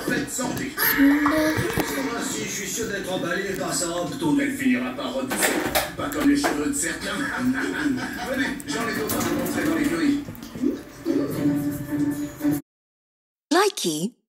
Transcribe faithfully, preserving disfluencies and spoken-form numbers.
Faites sortir. Si je suis sûr d'être emballé par sa robe tourne, elle finira par repousser. Pas comme les cheveux de certains. Venez, j'en ai d'autres à vous montrer dans l'écurie. Likey